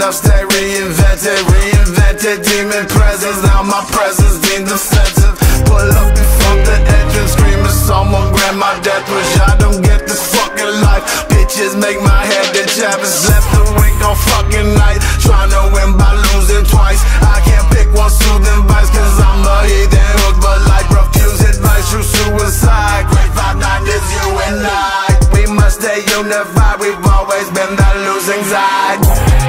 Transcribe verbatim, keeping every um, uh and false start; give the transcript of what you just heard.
myself, stay reinvented, reinvented demon presence. Now my presence deemed offensive. Pull up and fuck the entrance, screaming someone grant my death wish. I don't get this fucking life. Bitches make my head the Chavis. Left the wink on fucking night, trying to win by losing twice. I can't pick one soothing vice, cause I'm a heathen hook, but like refuse advice, true suicide. Great five nine is you and I. We must stay unified, we've always been that losing side.